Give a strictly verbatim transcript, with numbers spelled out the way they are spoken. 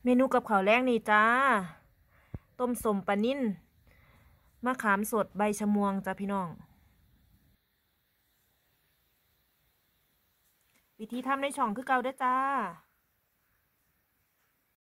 เมนูกับข้าวแรงนี่จ้าต้มส้มปลานิ่นมะขามสดใบชะมวงจ้าพี่น้องวิธีทำในช่องคือเก่าเด้อจ้า